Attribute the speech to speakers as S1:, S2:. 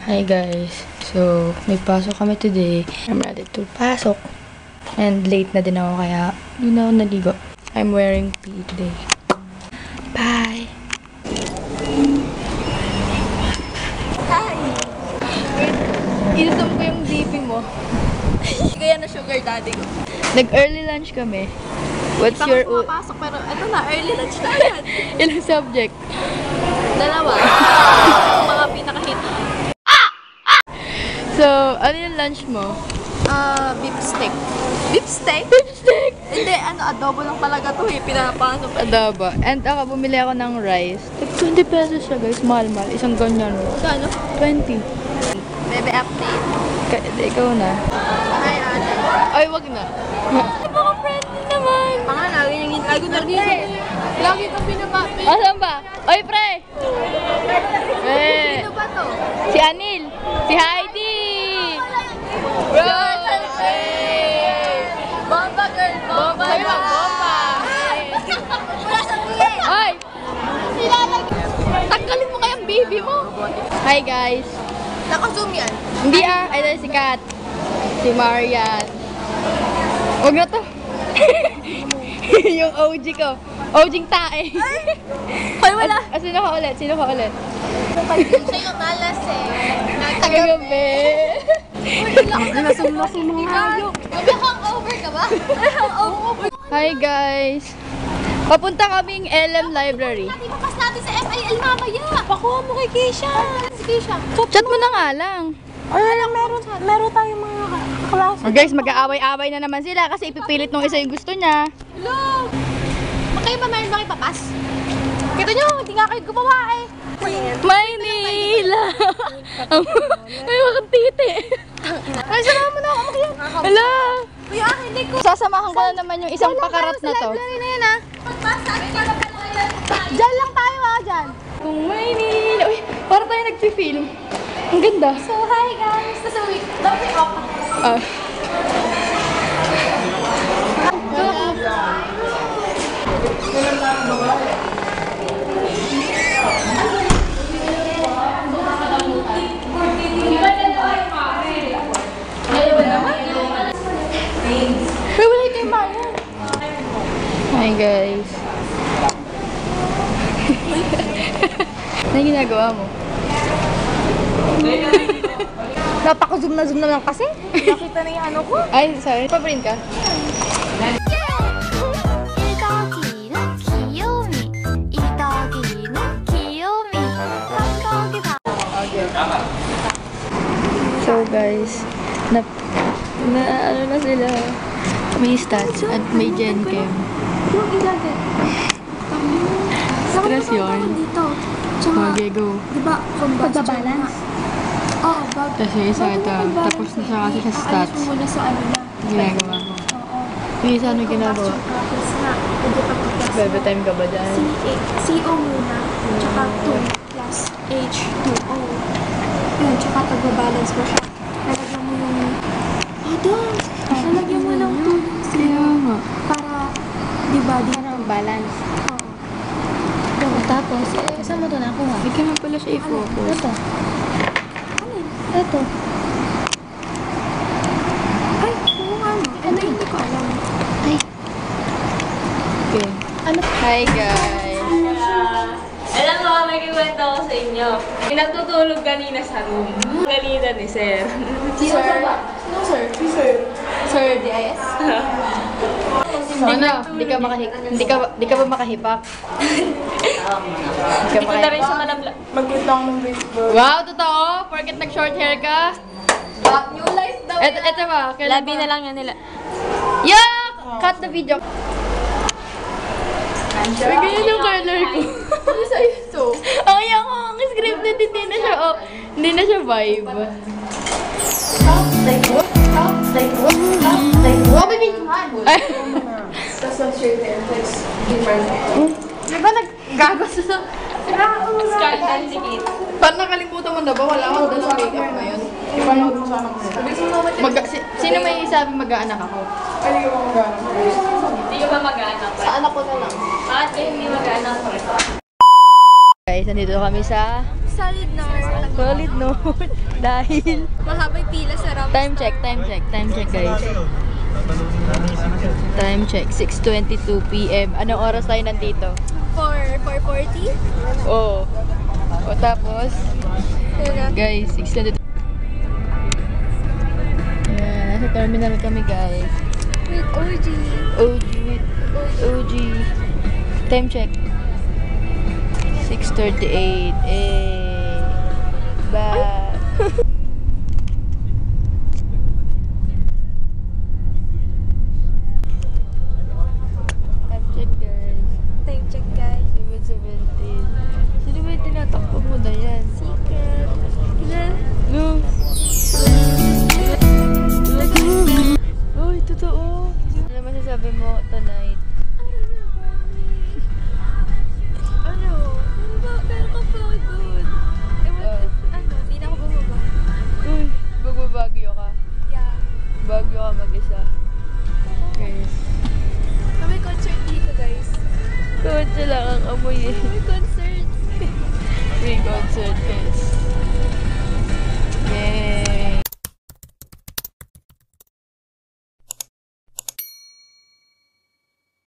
S1: Hi guys, so may pasok kami today. I'm ready to pasok. And late na din ako kaya hindi na ako naligo. I'm wearing PE today. Bye!
S2: Hi! Inutom ko yung dipping mo. Kaya na sugar daddy ko.
S1: Nag-early lunch kami. What's
S2: Baka
S1: your...
S2: pumapasok pero ito na, early lunch na yan.
S1: Ilang subject?
S2: Dalawa. Mga pinaka-hit.
S1: So, ano yung lunch mo?
S2: Beef steak. Beef steak?
S1: Beef steak!
S2: Hindi, adobo lang talaga to eh. Pinapasok.
S1: Adobo. And ako, bumili ako ng rice. Like 20 pesos siya guys. Mahal-mahal. Isang ganyan.
S2: Kano?
S1: 20.
S2: Bebe update.
S1: Ikaw na.
S2: Hi, ate.
S1: Ay, wag na. Baka friendly naman.
S2: Mga lagi nang ginagawa na rin. Lagi kang pinapapit.
S1: Asan ba? Oy, pre!
S2: Sino ba to?
S1: Si Anil! Si Heidi! Bro!
S2: Bomba girl! Bomba!
S1: Sabi mo, bomba!
S2: Wala sa bilis!
S1: Ay!
S2: Tanggalin mo kayang baby mo!
S1: Hi guys!
S2: Naka-zoom yan.
S1: Hindi ay dahil si Kat. Si Marian. Huwag na to. Yung OG ko. OG-ng tae.
S2: Hoy, wala!
S1: Sino ka ulit? Sino ka ulit?
S2: Sa'yo malas eh.
S1: Kagabi.
S2: Lasong-lasong mga hayop. Mag-hangover ka ba? Hangover.
S1: Hi guys! Papunta kaming LM Library.
S2: Ipapas natin sa FIL mamaya. Pakuha mo kay Keisha. Si Keisha.
S1: Chat mo na nga lang.
S2: Ay, meron tayong mga klase.
S1: Oh, guys, mag-aaway-aaway na naman sila kasi ipipilit nung isa yung gusto niya.
S2: Hello! Kayo ba meron bang ipapas? Kita nyo, hindi nga kayo gumawa eh.
S1: Maynila! Ay, wakang titi.
S2: Ay, sama mo na ako makiyan.
S1: Hala!
S2: Kuya, hindi ko.
S1: Sasamahan ko na naman yung isang pakarat na to.
S2: Library na yun ah. Diyan lang tayo ah, dyan.
S1: Kung Maynila. Uy, para tayo nag-film. Ang ganda.
S2: So, hi guys. Nasa week. Dapat off.
S1: Ah.
S2: Pero wala kayo Marian.
S1: Hi guys. Ano yung ginagawa mo?
S2: Napaka-zoom na lang kasi. Nakita na yung ano ko.
S1: Ay, sorry. Pa-print ka? So guys, na ano na sila. May stats at may gen chem.
S2: Yung ilagat.
S1: Stress yun.
S2: Dito. Tsaka,
S1: Okay, go.
S2: diba, pagbabalance? Oo,
S1: Tapos yung isa ito. Tapos na siya kasi sa stats.
S2: Ayos mo muna sa ano na.
S1: Ginagawa ko.
S2: Oo.
S1: Yung isa ano ginagawa?
S2: Tapos na, pwede pa pagkas.
S1: Bebe time ka ba dyan?
S2: CO muna. Tsaka 2 plus H2O. Yun, tsaka pagbabalance mo siya. Lalagyan mo yung... Lalagyan mo ng 2
S1: Kaya nga.
S2: para, diba, di parang balance. Oo.
S3: Tapos, saan mo ito nakuha?
S1: Hindi ka na pala siya i-focus.
S3: Ito.
S2: Ano yun?
S3: Ito.
S2: Ay, oo nga no. Ano yun? Hindi ko alam.
S3: Ay,
S1: Okay.
S3: ano?
S1: Hi guys!
S4: Alam mo, may kikwento ako sa inyo. Natutulog kanina sa room. Kanina ni Sir.
S2: Si Sir ba? Sino Sir? Si Sir. Sir DIS?
S1: Ano? Hindi ka ba makahipak?
S4: Hindi ko na rin siya malabla.
S2: Mag-quit lang ng baseball.
S1: Wow, totoo? Porket nag-short hair ka?
S2: New life daw.
S1: Ito ba? Kailan
S4: Labi
S1: ba?
S4: na lang yan nila.
S1: Yak! Cut the video. May ganyan yung color ko.
S2: Ano sa ito?
S1: Ang iyak ko, ang scripted, hindi na siya vibe.
S2: Oh, baby, kuhan. Tapos ang shirt and tapos different. Di ba nag-gagos sa...
S4: Sky Syndicate.
S1: Parang nakalimutan mo na ba? Wala ako doon sa makeup na yun. Sino may sabi mag-aanak ako?
S4: Hindi ka ba mag-aanak?
S2: Sa anak ko na lang.
S4: Bakit kayo hindi mag-aanak?
S1: Guys, nandito kami sa
S2: Solid north.
S1: Solid note. Dahil...
S2: Mahabay pila sa Ramstar.
S1: Time check guys. Time check, 6:22 PM. Anong oras tayo nandito?
S2: 4:40?
S1: Oo. O tapos, guys, 6:22. Ayan, nasa terminal kami guys.
S2: With OG.
S1: OG. Time check. 6:38. Bye. Time check guys.
S2: Time check, guys.
S1: 7:17. Sino ba yung tinatakbo mo na yan?
S2: Secret.
S1: No. Uy, totoo. Ano masasabi mo tonight?
S2: Ano? Meron ka pa ako doon. Hindi na ako bumaba.
S1: Uy, magbabagyo ka.
S2: Yeah.
S1: Bagyo ka mag-isa. Guys.
S2: May concert dito, guys.
S1: Kotse lang ang amoy eh.
S2: May concert.
S1: Free concert eh.